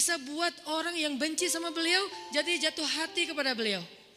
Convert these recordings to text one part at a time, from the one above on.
bisa buat orang yang benci sama beliau jadi jatuh hati kepada beliau.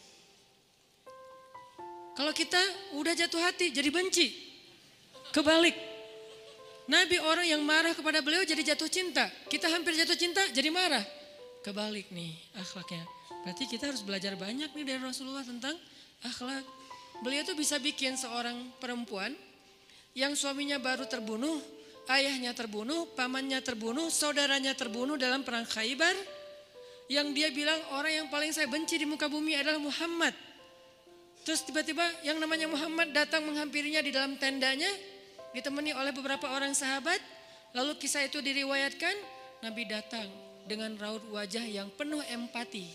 Kalau kita udah jatuh hati jadi benci. Kebalik. Nabi orang yang marah kepada beliau jadi jatuh cinta. Kita hampir jatuh cinta jadi marah. Kebalik nih akhlaknya. Berarti kita harus belajar banyak nih dari Rasulullah tentang akhlak. Beliau tuh bisa bikin seorang perempuan yang suaminya baru terbunuh, ayahnya terbunuh, pamannya terbunuh, saudaranya terbunuh dalam perang Khaybar. Yang dia bilang orang yang paling saya benci di muka bumi adalah Muhammad. Terus tiba-tiba yang namanya Muhammad datang menghampirinya di dalam tendanya, ditemani oleh beberapa orang sahabat. Lalu kisah itu diriwayatkan, Nabi datang dengan raut wajah yang penuh empati.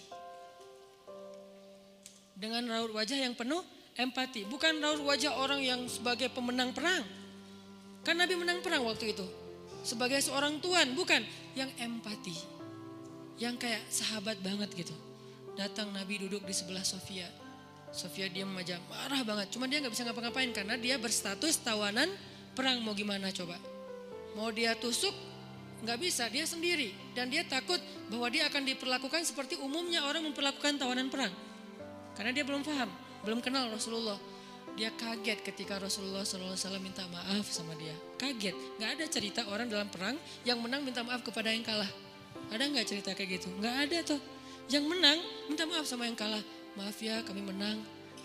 Dengan raut wajah yang penuh empati. Bukan raut wajah orang yang sebagai pemenang perang. Kan Nabi menang perang waktu itu. Sebagai seorang tuan, bukan. Yang empati. Yang kayak sahabat banget gitu. Datang Nabi duduk di sebelah Sofia. Sofia diam aja, marah banget. Cuma dia gak bisa ngapa-ngapain karena dia berstatus tawanan perang. Mau gimana coba? Mau dia tusuk? Gak bisa, dia sendiri. Dan dia takut bahwa dia akan diperlakukan seperti umumnya orang memperlakukan tawanan perang. Karena dia belum paham, belum kenal Rasulullah. Dia kaget ketika Rasulullah SAW minta maaf sama dia. Kaget, gak ada cerita orang dalam perang yang menang minta maaf kepada yang kalah. Ada gak cerita kayak gitu? Gak ada tuh. Yang menang minta maaf sama yang kalah. Maaf ya kami menang.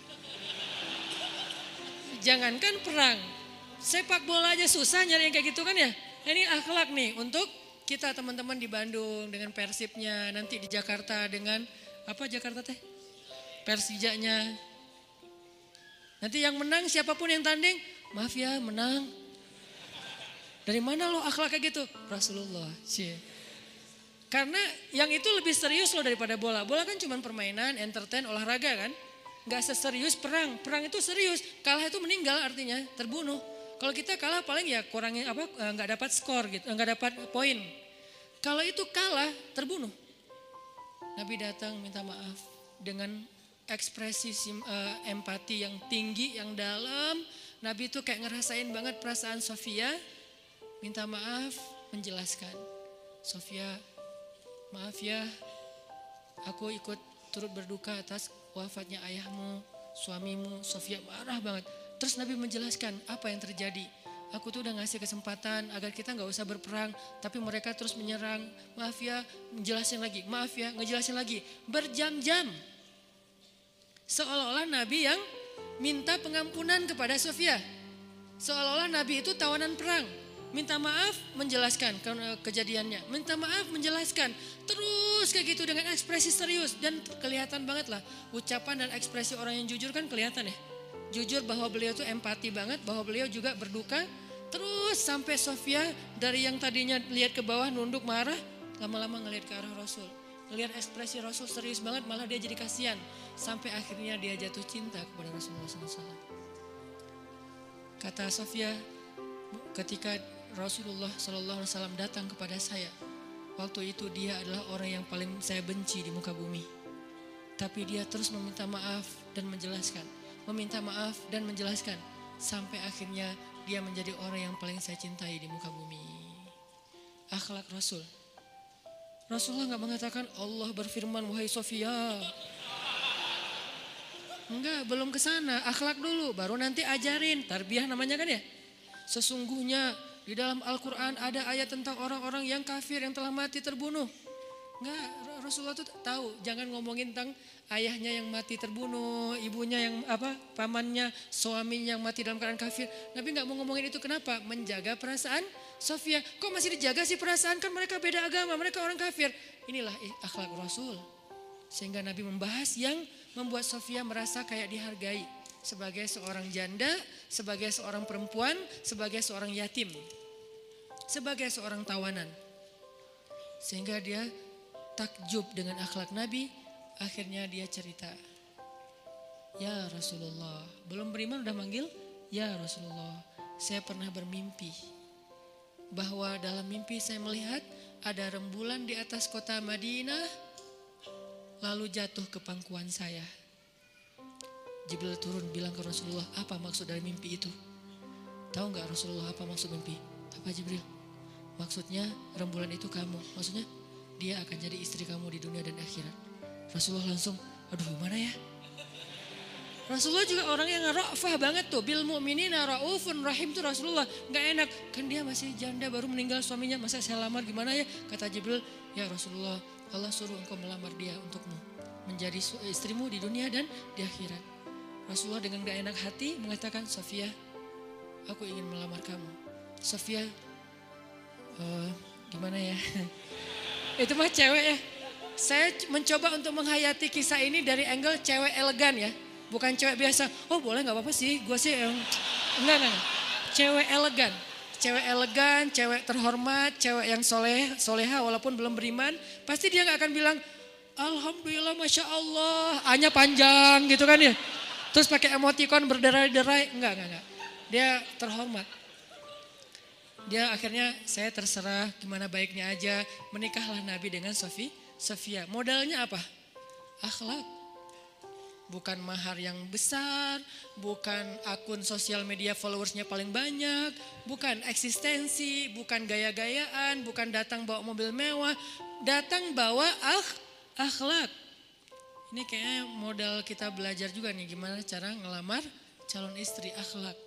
Jangankan perang, sepak bola aja susah nyari yang kayak gitu kan ya. Ini akhlak nih untuk kita teman-teman di Bandung dengan Persibnya. Nanti di Jakarta dengan apa Jakarta teh? Persijanya. Nanti yang menang siapapun yang tanding, maaf ya menang. Dari mana lo akhlak kayak gitu? Rasulullah. Karena yang itu lebih serius loh daripada bola. Bola kan cuma permainan, entertain, olahraga kan. Gak seserius perang. Perang itu serius. Kalah itu meninggal artinya terbunuh. Kalau kita kalah paling ya kurangnya apa? Gak dapat skor gitu, gak dapat poin. Kalau itu kalah terbunuh. Nabi datang minta maaf dengan ekspresi empati yang tinggi, yang dalam. Nabi itu kayak ngerasain banget perasaan Sofia. Minta maaf, menjelaskan. Sofia, maaf ya, aku ikut turut berduka atas wafatnya ayahmu, suamimu. Sofia marah banget. Terus Nabi menjelaskan apa yang terjadi. Aku tuh udah ngasih kesempatan agar kita gak usah berperang. Tapi mereka terus menyerang. Maaf ya, ngejelasin lagi. Maaf ya, ngejelasin lagi. Berjam-jam. Seolah-olah Nabi yang minta pengampunan kepada Sofia. Seolah-olah Nabi itu tawanan perang. Minta maaf, menjelaskan kejadiannya. Minta maaf, menjelaskan. Terus kayak gitu dengan ekspresi serius. Dan kelihatan banget lah. Ucapan dan ekspresi orang yang jujur kan kelihatan ya. Jujur bahwa beliau tuh empati banget. Bahwa beliau juga berduka. Terus sampai Sofia dari yang tadinya lihat ke bawah nunduk marah. Lama-lama ngelihat ke arah Rasul. Ngelihat ekspresi Rasul serius banget. Malah dia jadi kasihan. Sampai akhirnya dia jatuh cinta kepada Rasulullah SAW. Kata Sofia, ketika Rasulullah SAW datang kepada saya, waktu itu dia adalah orang yang paling saya benci di muka bumi. Tapi dia terus meminta maaf dan menjelaskan. Meminta maaf dan menjelaskan. Sampai akhirnya dia menjadi orang yang paling saya cintai di muka bumi. Akhlak Rasul. Rasulullah gak mengatakan Allah berfirman wahai Sofia. Enggak, belum ke sana. Akhlak dulu, baru nanti ajarin. Tarbiyah namanya kan ya. Sesungguhnya di dalam Al-Quran ada ayat tentang orang-orang yang kafir yang telah mati terbunuh. Enggak, Rasulullah tuh tahu. Jangan ngomongin tentang ayahnya yang mati terbunuh, ibunya yang pamannya, suaminya yang mati dalam keadaan kafir. Nabi gak mau ngomongin itu, kenapa? Menjaga perasaan Sofia. Kok masih dijaga sih perasaan? Kan mereka beda agama, mereka orang kafir. Inilah akhlak Rasul. Sehingga Nabi membahas yang membuat Sofia merasa kayak dihargai. Sebagai seorang janda, sebagai seorang perempuan, sebagai seorang yatim. Sebagai seorang tawanan. Sehingga dia takjub dengan akhlak Nabi. Akhirnya dia cerita. Ya Rasulullah, belum beriman udah manggil? Ya Rasulullah, saya pernah bermimpi. Bahwa dalam mimpi saya melihat ada rembulan di atas kota Madinah. Lalu jatuh ke pangkuan saya. Jibril turun bilang ke Rasulullah, apa maksud dari mimpi itu? Tahu gak Rasulullah apa maksud mimpi? Apa Jibril? Maksudnya rembulan itu kamu. Maksudnya dia akan jadi istri kamu di dunia dan akhirat. Rasulullah langsung, aduh gimana ya? Rasulullah juga orang yang ra'fah banget tuh. Bil mu'minina ra'ufun rahim tuh Rasulullah. Gak enak, kan dia masih janda baru meninggal suaminya. Masa saya lamar gimana ya? Kata Jibril, ya Rasulullah, Allah suruh engkau melamar dia untukmu. Menjadi istrimu di dunia dan di akhirat. Rasulullah dengan gak enak hati mengatakan, Sofia, aku ingin melamar kamu. Sofia, gimana ya? Itu mah cewek ya. Saya mencoba untuk menghayati kisah ini dari angle cewek elegan ya. Bukan cewek biasa, oh boleh gak apa-apa sih, gue sih enggak. Cewek elegan, cewek terhormat, cewek yang soleha walaupun belum beriman. Pasti dia gak akan bilang, Alhamdulillah Masya Allah, A-nya panjang gitu kan ya. Terus pakai emoticon berderai-derai, enggak. Dia terhormat. Dia akhirnya saya terserah gimana baiknya aja, menikahlah Nabi dengan Sofia. Modalnya apa? Akhlak. Bukan mahar yang besar, bukan akun sosial media followersnya paling banyak, bukan eksistensi, bukan gaya-gayaan, bukan datang bawa mobil mewah, datang bawa akhlak. Ini kayaknya modal kita belajar juga nih gimana cara ngelamar calon istri, akhlak.